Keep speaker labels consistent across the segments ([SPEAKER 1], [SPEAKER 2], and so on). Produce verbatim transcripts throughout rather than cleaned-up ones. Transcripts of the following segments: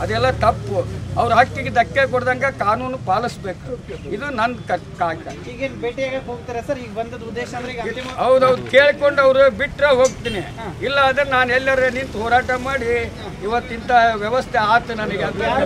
[SPEAKER 1] ಅದೆಲ್ಲ ತಪ್ಪು. ಅವ್ರ ಹಕ್ಕಿಗೆ ಧಕ್ಕೆ ಕೊಡ್ದಂಗೆ ಕಾನೂನು ಪಾಲಿಸ್ಬೇಕು. ಇದು ನನ್ನ ಕಾಯ್ದ. ಹೌದೌದು, ಕೇಳ್ಕೊಂಡು ಅವರು ಬಿಟ್ಟರೆ ಹೋಗ್ತೀನಿ, ಇಲ್ಲ ಅಂದ್ರೆ ನಾನು ಎಲ್ಲರ ನಿಂತು ಹೋರಾಟ ಮಾಡಿ ಇವತ್ತಿಂತ ವ್ಯವಸ್ಥೆ ಆಯ್ತು ನನಗೆ.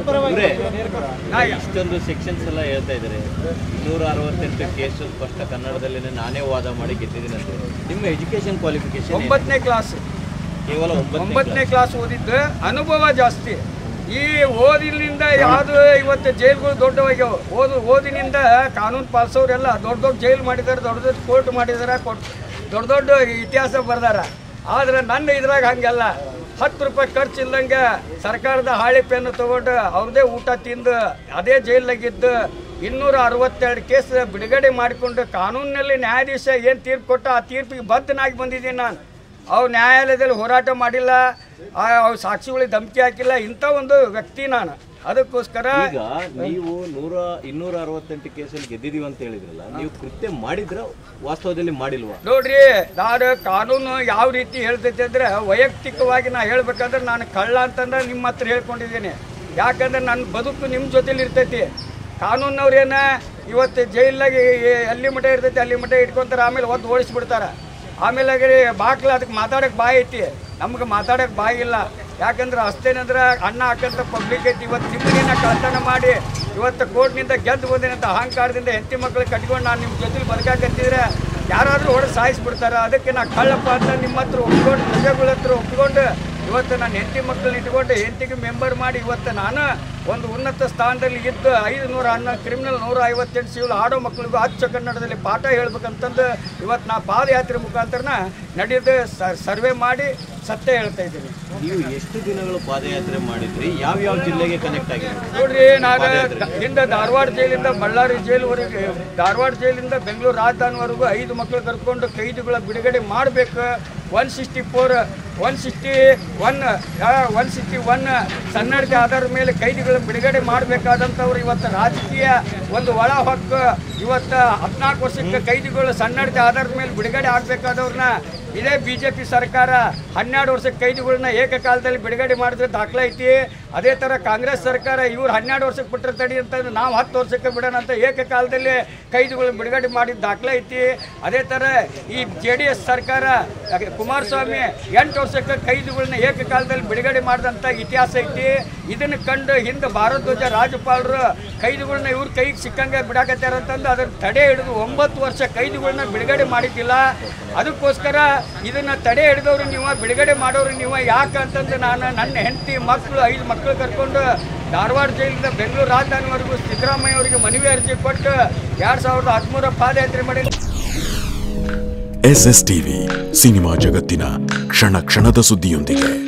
[SPEAKER 2] ಇಷ್ಟೊಂದು ಸೆಕ್ಷನ್ಸ್ ಎಲ್ಲ ಹೇಳ್ತಾ ಇದ್ದಾರೆ, ನೂರ ಅರವತ್ತೆಂಟು ಕೇಸು ಸ್ಪಷ್ಟ ಕನ್ನಡದಲ್ಲಿ ನಾನೇ ವಾದ ಮಾಡಿ ಗೆದ್ದಿದ್ದೀನಿ ಅಂತ. ನಿಮ್ಮ ಎಜುಕೇಶನ್ ಕ್ವಾಲಿಫಿಕೇಶನ್
[SPEAKER 1] ಒಂಬತ್ತನೇ ಕ್ಲಾಸ್,
[SPEAKER 2] ಕೇವಲ
[SPEAKER 1] ಒಂಬತ್ತನೇ ಕ್ಲಾಸ್ ಓದಿದ್ದು, ಅನುಭವ ಜಾಸ್ತಿ. ಈ ಓದಿನಿಂದ ಯಾವುದು ಇವತ್ತು ಜೈಲ್ಗಳು ದೊಡ್ಡವಾಗ್ಯಾವ. ಓದು ಓದಿನಿಂದ ಕಾನೂನು ಪಾಲಿಸೋರೆಲ್ಲ ದೊಡ್ಡ ದೊಡ್ಡ ಜೈಲು ಮಾಡಿದ್ದಾರೆ, ದೊಡ್ಡ ದೊಡ್ಡ ಕೋರ್ಟ್ ಮಾಡಿದ್ದಾರೆ, ದೊಡ್ಡ ದೊಡ್ಡ ಇತಿಹಾಸ ಬರ್ದಾರ. ಆದರೆ ನನ್ನ ಇದ್ರಾಗ ಹಂಗೆಲ್ಲ ಹತ್ತು ರೂಪಾಯಿ ಖರ್ಚು ಇಲ್ದಂಗೆ ಸರ್ಕಾರದ ಹಾಳಿ ಪೆನ್ನು ತೊಗೊಂಡು ಅವ್ರದ್ದೇ ಊಟ ತಿಂದು ಅದೇ ಜೈಲಾಗಿದ್ದು ಇನ್ನೂರ ಅರವತ್ತೆರಡು ಕೇಸ್ ಬಿಡುಗಡೆ ಮಾಡಿಕೊಂಡು ಕಾನೂನಿನಲ್ಲಿ ನ್ಯಾಯಾಧೀಶ ಏನು ತೀರ್ಪು ಕೊಟ್ಟ ಆ ತೀರ್ಪಿಗೆ ಬದ್ಧನಾಗಿ ಬಂದಿದ್ದೀನಿ ನಾನು. ಅವ್ರು ನ್ಯಾಯಾಲಯದಲ್ಲಿ ಹೋರಾಟ ಮಾಡಿಲ್ಲ, ಅವ್ರು ಸಾಕ್ಷಿಗಳಿಗೆ ಧಮಕಿ ಹಾಕಿಲ್ಲ, ಇಂಥ ಒಂದು ವ್ಯಕ್ತಿ ನಾನು. ಅದಕ್ಕೋಸ್ಕರ
[SPEAKER 2] ಈಗ ನೀವು ನೂರ ಇನ್ನೂರ ಅರವತ್ತೆಂಟು ಕೇಸಲ್ಲಿ ಗೆದ್ದಿದೀವಿ ಅಂತ ಹೇಳಿದ್ರಲ್ಲ, ನೀವು ಕೃತ್ಯ ಮಾಡಿದ್ರ ವಾಸ್ತವದಲ್ಲಿ ಮಾಡಿಲ್ವಾ?
[SPEAKER 1] ನೋಡ್ರಿ, ನಾನು ಕಾನೂನು ಯಾವ ರೀತಿ ಹೇಳ್ತೈತೆ ಅಂದ್ರೆ ವೈಯಕ್ತಿಕವಾಗಿ ನಾ ಹೇಳ್ಬೇಕಂದ್ರೆ ನಾನು ಕಳ್ಳ ಅಂತಂದ್ರೆ ನಿಮ್ಮ ಹತ್ರ ಹೇಳ್ಕೊಂಡಿದ್ದೀನಿ. ಯಾಕಂದ್ರೆ ನನ್ನ ಬದುಕು ನಿಮ್ಮ ಜೊತೆಲಿ ಇರ್ತೈತಿ. ಕಾನೂನವ್ರೇನ ಇವತ್ತು ಜೈಲಾಗಿ ಅಲ್ಲಿ ಮಠ ಇರ್ತೈತಿ, ಅಲ್ಲಿ ಮಠ ಇಟ್ಕೊಂತಾರೆ, ಆಮೇಲೆ ಒದ್ದು ಓಡಿಸ್ಬಿಡ್ತಾರೆ. ಆಮೇಲೆ ಬಾಕ್ಲ ಅದಕ್ಕೆ ಮಾತಾಡೋಕೆ ಬಾಯಿ ಐತಿ, ನಮ್ಗೆ ಮಾತಾಡೋಕೆ ಬಾಯಿ ಇಲ್ಲ. ಯಾಕಂದ್ರೆ ಅಷ್ಟೇನಂದ್ರೆ ಅನ್ನ ಹಾಕಂತ ಪಬ್ಲಿಕ್ ಐತಿ. ಇವತ್ತು ನಿಮ್ಮನೇನ ಕಳ್ತನ ಮಾಡಿ ಇವತ್ತು ಕೋರ್ಟ್ನಿಂದ ಗೆದ್ದು ಬಂದಿನಂತ ಅಹಂಕಾರದಿಂದ ಹೆಂಡತಿ ಮಕ್ಕಳು ಕಟ್ಕೊಂಡು ನಾನು ನಿಮ್ಮ ಜೊತೆಲಿ ಬದುಕಾಕಂತಿದ್ರೆ ಯಾರಾದರೂ ಹೊಡೆದು ಸಾಯಿಸ್ಬಿಡ್ತಾರೆ. ಅದಕ್ಕೆ ನಾ ಕಳ್ಳಪ್ಪ ಅಂತ ನಿಮ್ಮ ಹತ್ರ ಒಪ್ಕೊಂಡು ಪ್ರಜೆಗಳ ಹತ್ರ ಒಪ್ಕೊಂಡು ಇವತ್ತು ನಾನು ಹೆಂಡತಿ ಮಕ್ಕಳನ್ನ ಇಟ್ಕೊಂಡು ಹೆಂಡತಿಗೆ ಮೆಂಬರ್ ಮಾಡಿ ಇವತ್ತು ನಾನು ಒಂದು ಉನ್ನತ ಸ್ಥಾನದಲ್ಲಿ ಇದ್ದು ಐದು ನೂರ ಹನ್ನೊಂದು ಕ್ರಿಮಿನಲ್ ನೂರ ಐವತ್ತೆಂಟು ಸಿವಿಲ್ ಆಡೋ ಮಕ್ಕಳಿಗೂ ಅಚ್ಚ ಕನ್ನಡದಲ್ಲಿ ಪಾಠ ಹೇಳ್ಬೇಕಂತಂದು ಇವತ್ತು ನಾ ಪಾದಯಾತ್ರೆ ಮುಖಾಂತರನ ನಡೆದು ಸರ್ವೆ ಮಾಡಿ ಸತ್ಯ ಹೇಳ್ತಾ ಇದ್ದೀನಿ.
[SPEAKER 2] ನೀವು ಎಷ್ಟು ದಿನಗಳು ಪಾದಯಾತ್ರೆ ಮಾಡಿದ್ರಿ? ಯಾವ ಯಾವ ಜಿಲ್ಲೆಗೆ ಕನೆಕ್ಟ್ ಆಗಿದೆ?
[SPEAKER 1] ನೋಡ್ರಿ, ನಾನು ಹಿಂದೆ ಧಾರವಾಡ ಜೈಲಿಂದ ಬಳ್ಳಾರಿ ಜೈಲ್ವರೆಗೆ, ಧಾರವಾಡ ಜೈಲಿಂದ ಬೆಂಗಳೂರು ರಾಜಧಾನಿವರೆಗೂ ಐದು ಮಕ್ಕಳು ಕರ್ಕೊಂಡು ಕೈದಿಗಳ ಬಿಡುಗಡೆ ಮಾಡಬೇಕು. One sixty four one sixty one one sixty one ಸನ್ನಡತೆ ಆಧಾರದ ಮೇಲೆ ಕೈದಿಗಳ ಬಿಡುಗಡೆ ಮಾಡಬೇಕಾದಂಥವ್ರು ಇವತ್ತು ರಾಜಕೀಯ ಒಂದು ಒಳ ಹಕ್ಕು. ಇವತ್ತು ಹದಿನಾಲ್ಕು ವರ್ಷಕ್ಕೆ ಕೈದಿಗಳು ಸನ್ನಡತೆ ಆಧಾರದ ಮೇಲೆ ಬಿಡುಗಡೆ ಆಗಬೇಕಾದವ್ರನ್ನ ಇದೇ ಬಿ ಜೆ ಪಿ ಸರ್ಕಾರ ಹನ್ನೆರಡು ವರ್ಷಕ್ಕೆ ಕೈದಿಗಳನ್ನ ಏಕಕಾಲದಲ್ಲಿ ಬಿಡುಗಡೆ ಮಾಡಿದ್ರೆ ದಾಖಲೈತಿ. ಅದೇ ಥರ ಕಾಂಗ್ರೆಸ್ ಸರ್ಕಾರ ಇವ್ರು ಹನ್ನೆರಡು ವರ್ಷಕ್ಕೆ ಬಿಟ್ಟರೆ ತಡಿ ಅಂತಂದ್ರೆ ನಾವು ಹತ್ತು ವರ್ಷಕ್ಕೆ ಬಿಡೋಣ ಅಂತ ಏಕಕಾಲದಲ್ಲಿ ಕೈದಿಗಳನ್ನ ಬಿಡುಗಡೆ ಮಾಡಿದ ದಾಖಲೈತಿ. ಅದೇ ಥರ ಈ ಜೆ ಡಿ ಎಸ್ ಸರ್ಕಾರ ಕುಮಾರಸ್ವಾಮಿ ಎಂಟು ವರ್ಷಕ್ಕೆ ಕೈದಿಗಳನ್ನ ಏಕಕಾಲದಲ್ಲಿ ಬಿಡುಗಡೆ ಮಾಡಿದಂಥ ಇತಿಹಾಸ ಐತಿ. ಇದನ್ನು ಕಂಡು ಹಿಂದೆ ಭಾರದ್ವಾಜ ರಾಜ್ಯಪಾಲರು ಕೈದಿಗಳನ್ನ ಇವ್ರ ಕೈಗೆ ಸಿಕ್ಕಂಗೆ ಬಿಡಾಕತ್ತಾರಂತಂದು ಅದನ್ನು ತಡೆ ಹಿಡಿದು ಒಂಬತ್ತು ವರ್ಷ ಕೈದಿಗಳನ್ನ ಬಿಡುಗಡೆ ಮಾಡಿದ್ದಿಲ್ಲ. ಅದಕ್ಕೋಸ್ಕರ ಇದನ್ನು ತಡೆ ಹಿಡಿದವ್ರು ನೀವು, ಬಿಡುಗಡೆ ಮಾಡೋರು ನೀವು. ಯಾಕಂತಂದ್ರೆ ನಾನು ನನ್ನ ಹೆಂಡತಿ ಮಕ್ಕಳು ಐದು ಮಕ್ಕಳು ಕರ್ಕೊಂಡು ಧಾರವಾಡ ಜೈಲಿಂದ ಬೆಂಗಳೂರು ರಾಜಧಾನಿವರೆಗೂ ಸಿದ್ದರಾಮಯ್ಯ ಅವರಿಗೆ ಮನವಿ ಅರ್ಜಿ ಕೊಟ್ಟು ಎರಡು ಸಾವಿರದ ಹದಿಮೂರ ಪಾದಯಾತ್ರೆ ಮಾಡಿ.
[SPEAKER 3] ಎಸ್ ಎಸ್ ಟಿವಿ ಸಿನಿಮಾ ಜಗತ್ತಿನ ಕ್ಷಣ ಕ್ಷಣದ ಸುದ್ದಿಯೊಂದಿಗೆ.